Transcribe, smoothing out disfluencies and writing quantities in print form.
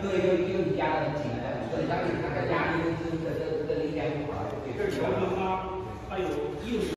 对，就压得很紧了，所以它的压力跟应该不好。 这条跟它还有硬。